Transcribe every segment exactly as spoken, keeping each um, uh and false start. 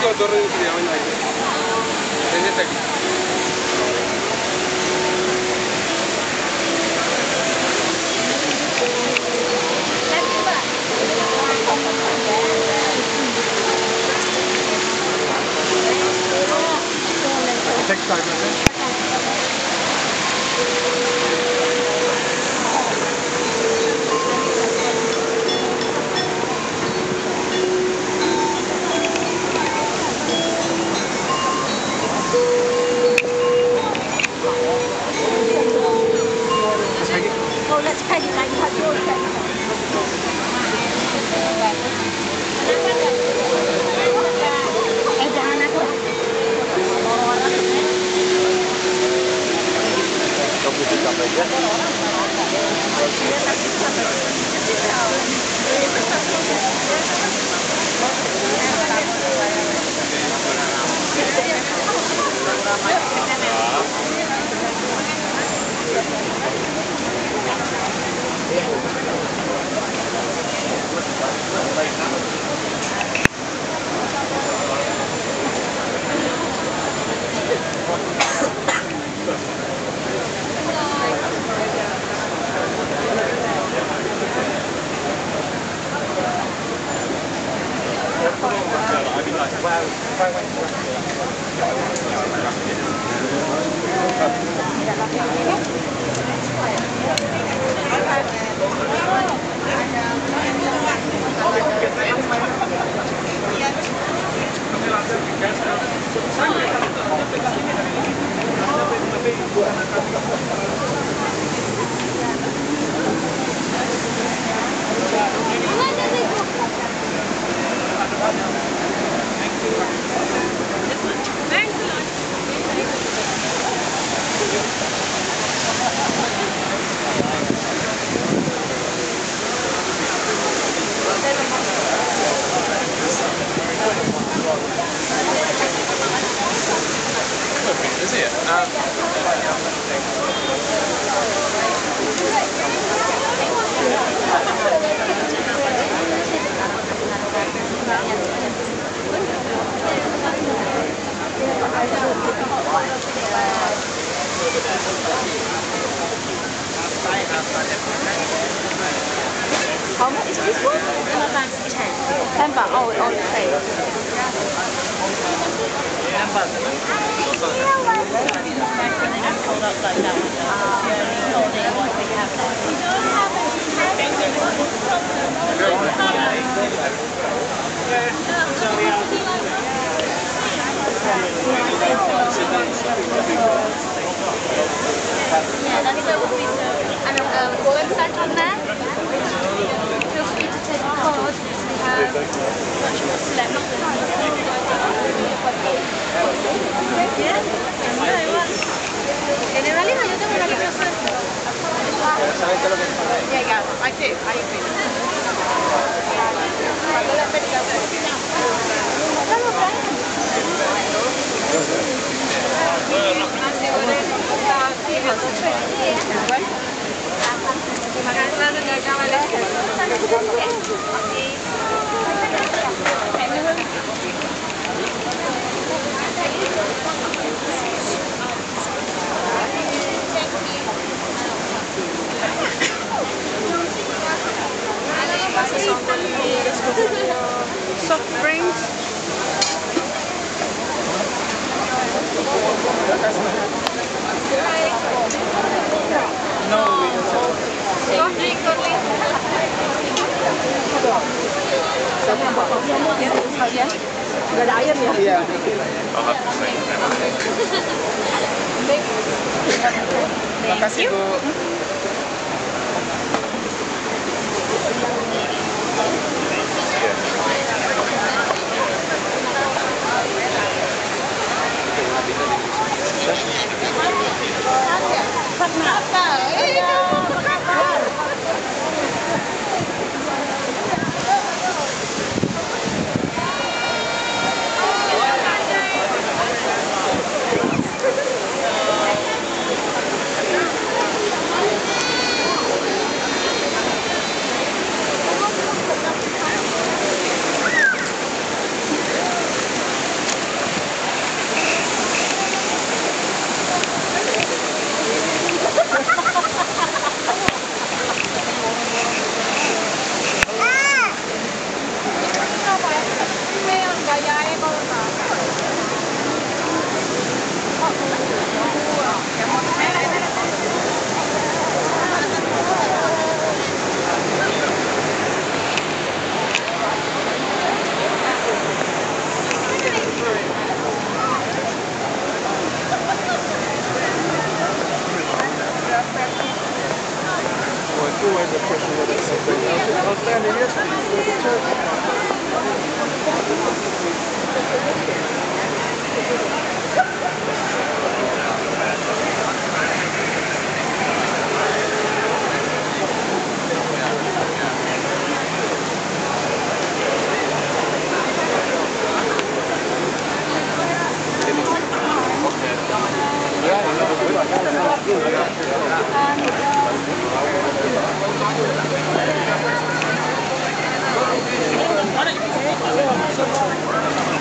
Igo torre di studiamo in aria. Vedete qui. Next time, okay? Oh, let's peg it like that. Eh, jangan aku. Kamu buka aja. Is it? Um, How much is this one? ten baht. Oh, oh, okay. Hold up like that one. The only holding one we have left. We don't have yeah, that's so would be so. And um, website on there. Feel free to take a card. We have much more selection. Yeah. En realidad yo tengo una que me suelta. Yeah, yeah, I do. I agree. Soft drinks. no, Soft drink only. Gak ada ayam ya? Iya. Makasih Bu.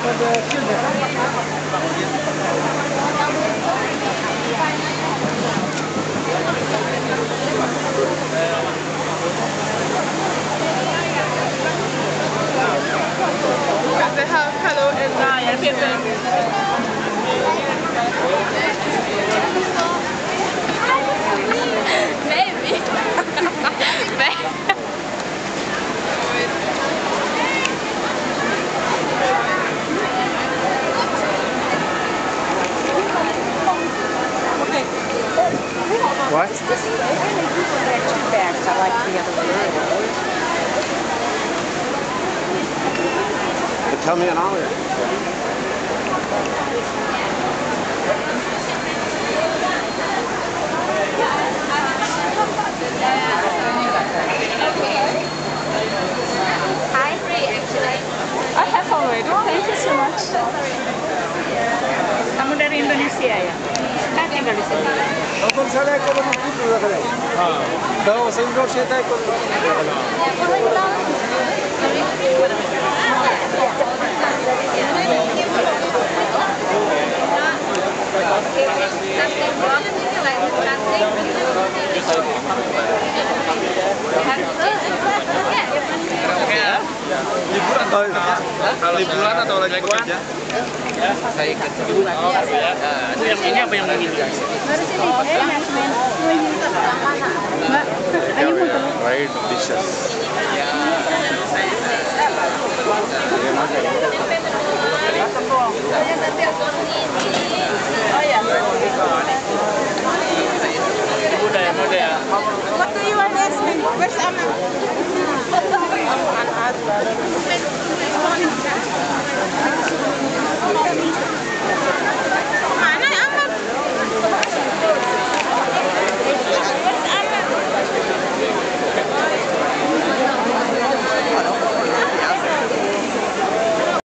They have hello and uh, paper. Maybe. What? Two bags. I like the other one. But tell me an hour. Hi, free actually. I have already. Thank you so much. Kamu dari Indonesia ya? Kan tinggal di sini. अपन साले को तो कुछ रख रहे हां तो सही लोग से तय को Liburan atau kalau liburan atau lagi kerja? Saya kerja. Oh, ya. Yang ini apa yang ini? Right dishes. Budaya budaya. What do you want to ask me? Where's Anna?